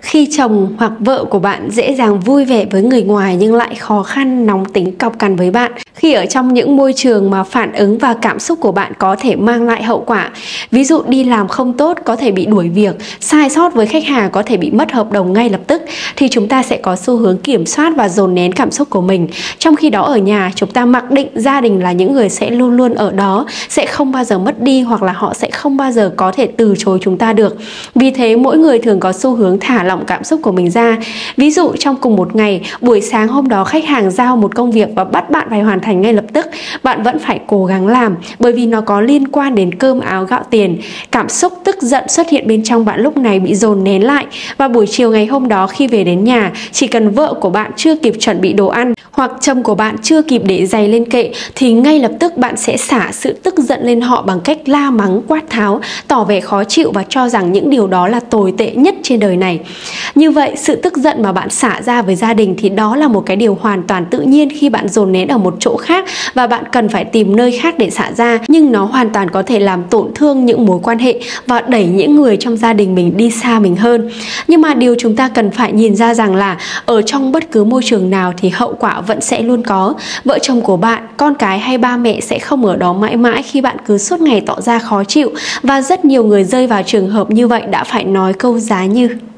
Khi chồng hoặc vợ của bạn dễ dàng vui vẻ với người ngoài nhưng lại khó khăn, nóng tính, cọc cằn với bạn. Khi ở trong những môi trường mà phản ứng và cảm xúc của bạn có thể mang lại hậu quả. Ví dụ đi làm không tốt có thể bị đuổi việc, sai sót với khách hàng có thể bị mất hợp đồng ngay lập tức. Thì chúng ta sẽ có xu hướng kiểm soát và dồn nén cảm xúc của mình. Trong khi đó ở nhà chúng ta mặc định gia đình là những người sẽ luôn luôn ở đó, sẽ không bao giờ mất đi, hoặc là họ sẽ không bao giờ có thể từ chối chúng ta được. Vì thế mỗi người thường có xu hướng thả lỏng cảm xúc của mình ra. Ví dụ trong cùng một ngày, buổi sáng hôm đó khách hàng giao một công việc và bắt bạn phải hoàn thành ngay lập tức, bạn vẫn phải cố gắng làm bởi vì nó có liên quan đến cơm áo gạo tiền. Cảm xúc tức giận xuất hiện bên trong bạn lúc này bị dồn nén lại, và buổi chiều ngày hôm đó khi về đến nhà, chỉ cần vợ của bạn chưa kịp chuẩn bị đồ ăn hoặc chồng của bạn chưa kịp để giày lên kệ thì ngay lập tức bạn sẽ xả sự tức giận lên họ bằng cách la mắng, quát tháo, tỏ vẻ khó chịu và cho rằng những điều đó là tồi tệ nhất trên đời này. Như vậy, sự tức giận mà bạn xả ra với gia đình thì đó là một cái điều hoàn toàn tự nhiên khi bạn dồn nén ở một chỗ khác và bạn cần phải tìm nơi khác để xả ra, nhưng nó hoàn toàn có thể làm tổn thương những mối quan hệ và đẩy những người trong gia đình mình đi xa mình hơn. Nhưng mà điều chúng ta cần phải nhìn ra rằng là ở trong bất cứ môi trường nào thì hậu quả vẫn sẽ luôn có. Vợ chồng của bạn, con cái hay ba mẹ sẽ không ở đó mãi mãi khi bạn cứ suốt ngày tỏ ra khó chịu, và rất nhiều người rơi vào trường hợp như vậy đã phải nói câu giá như: